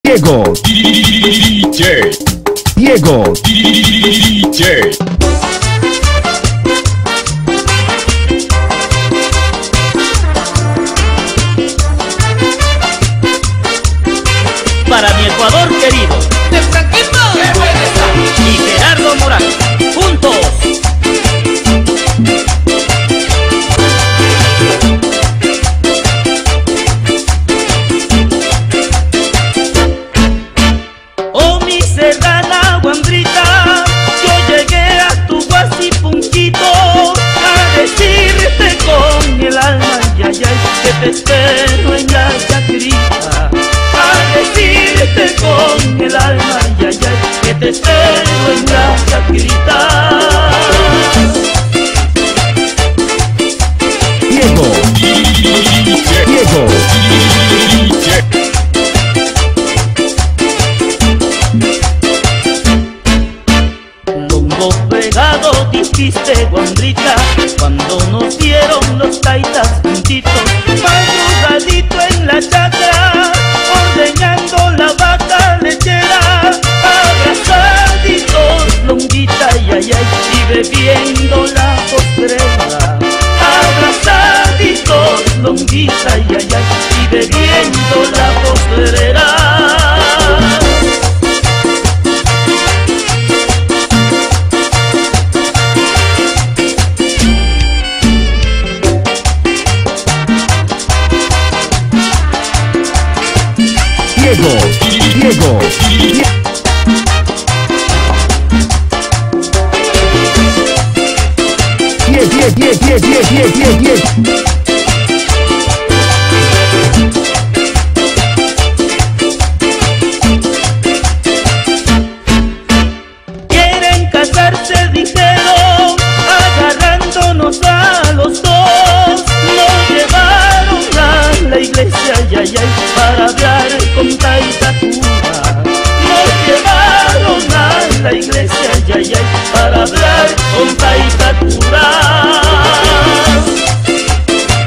Diego DJ. Diego DJ. Para mi Ecuador querido, de Franquismo, ¡qué buena está! y Gerardo Morán, juntos. Oh, mi serrana guambrita, yo llegué a tu guasipunquito a decirte con el alma, ya, que te espero en la chacrita. A decirte con el alma, ya, que te espero en la chacrita. Diego DJ. Diego DJ. Longo fregado dijiste, guambrita, cuando nos dieron los taitas juntitos, madrugadito en la chacra, ordeñando la vaca lechera, abrazaditos, longuita, y bebiendo la postrera. Abrazaditos, longuita, y bebiendo la postrera. Diego Diego. Quieren casarse, dijeron, agarrándonos a los dos. Nos llevaron a la iglesia, para hablar con taitatura. Nos llevaron a la iglesia, para hablar con taitatura.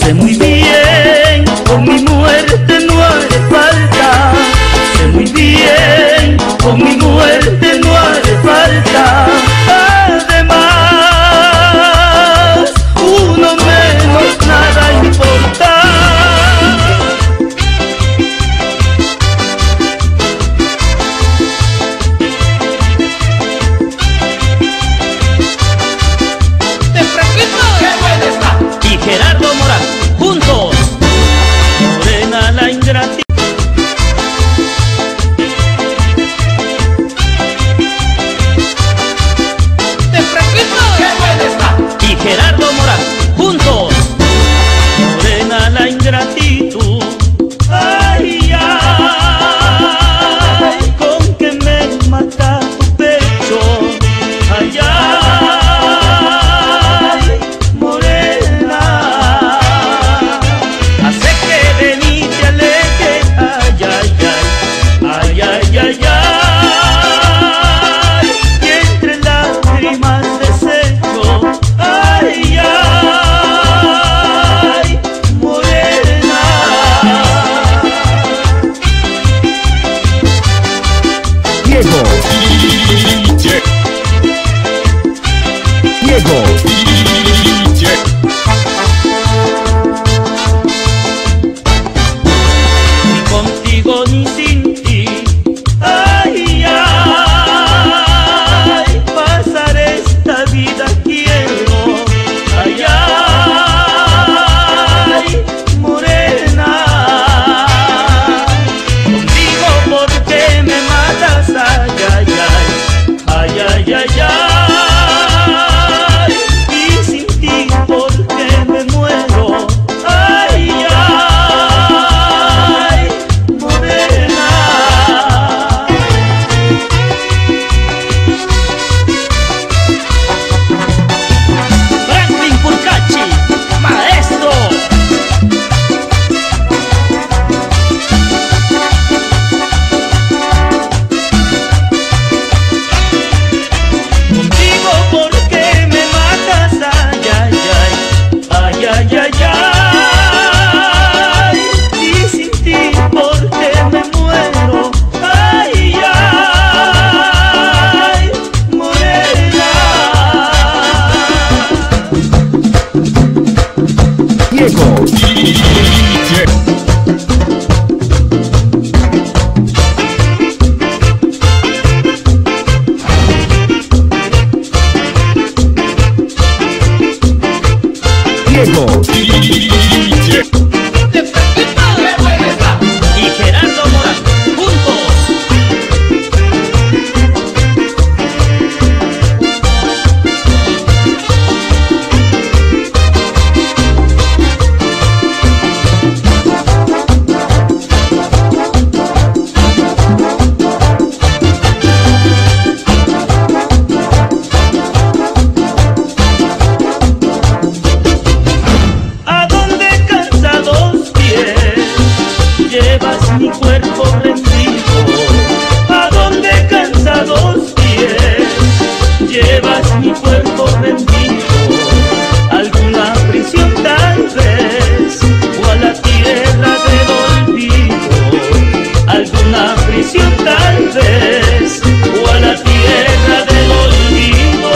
Sé muy bien, con mi muerte no haré falta. Sé muy bien, con mi muerte no haré falta. Además, uno menos nada importa. Gerardo Morán, juntos, Morena la ingratitud. ¡De Franquismo! ¡Qué buena está! Y Gerardo Morán, juntos, Morena la ingratitud. Ay, ay, con que me mata tu pecho. Ay, ay. Diego DJ. Ni contigo ni sin ti. Ay, ay, pasar esta vida quiero. Ay, ay, morena. Contigo porque me matas. Ay, ay, ay. Ay, ay, ay, ay. Diego DJ. Diego DJ. ¡De Franquismo! ¡Qué buena está! Y Gerardo Morán, juntos. Llevas mi cuerpo rendido, a donde cansados pies, llevas mi cuerpo rendido, alguna prisión tal vez, o a la tierra del olvido, alguna prisión tal vez, o a la tierra del olvido.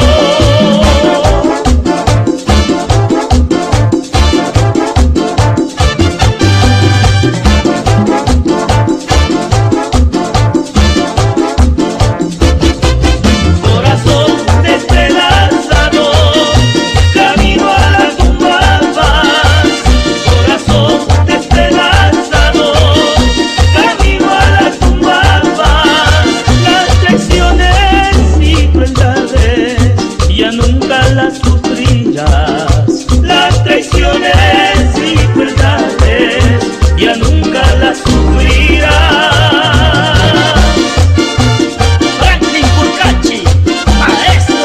Las traiciones y verdades ya nunca las sufrirás. Franklin Curcachi, maestro.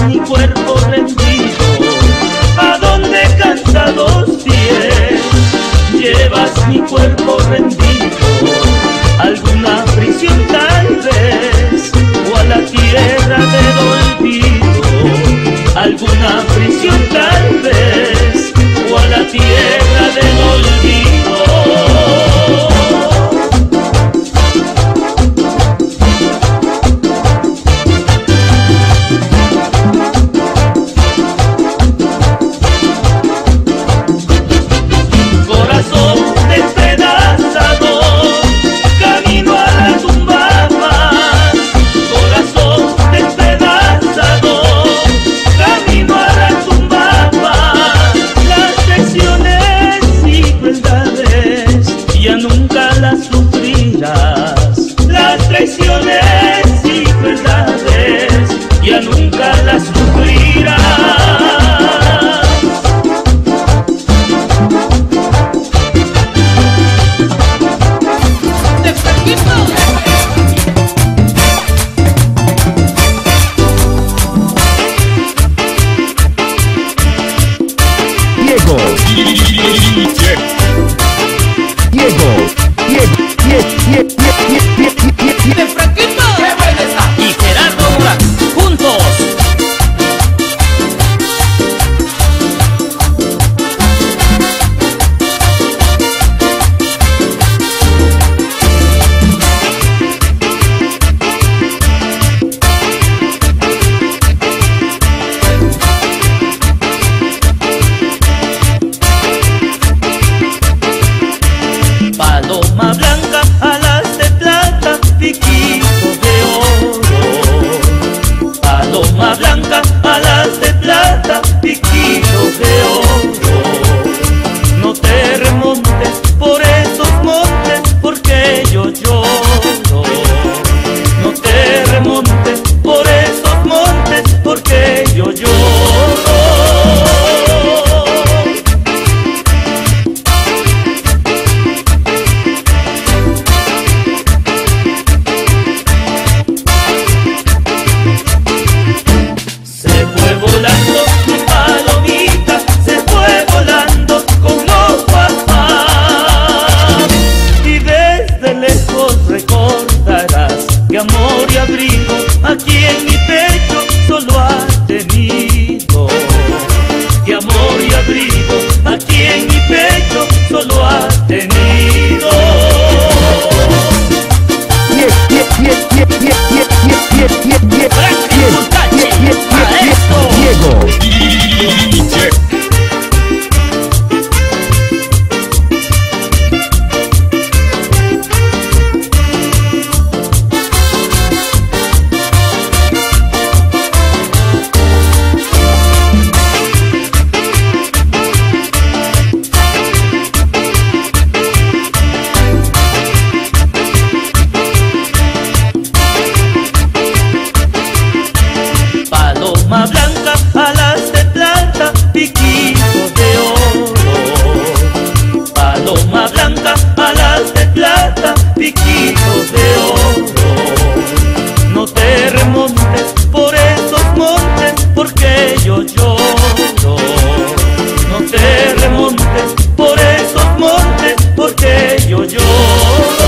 mi cuerpo rendido, a donde cansados pies llevas mi cuerpo rendido, alguna prisión tal vez, o a la tierra del olvido, alguna prisión tal vez, o a la tierra del olvido. Las traiciones y verdades ya nunca las sufrirás. Diego, De Franquito, qué buena está. Y Gerardo Durán, juntos. Paloma blanca, alas de plata, piquito de oro. Paloma blanca, alas de plata, piquito de oro. No te remontes por esos montes, porque yo lloro. No te remontes por esos montes, porque yo lloro. Que amor y abrigo aquí en mi pecho solo ha tenido. Que amor y abrigo aquí en mi pecho solo ha tenido. Paloma blanca, alas de plata, piquito de oro. Paloma blanca, alas de plata, piquito de oro. No te remontes por esos montes, porque yo lloro. No te remontes por esos montes, porque yo lloro.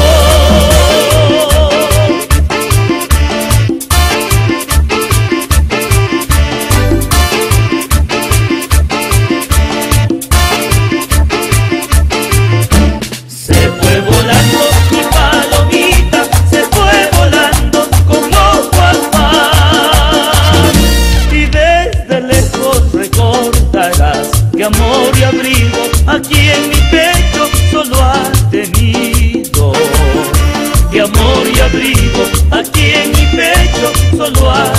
Que amor y abrigo aquí en mi pecho solo ha tenido. Que amor y abrigo aquí en mi pecho solo ha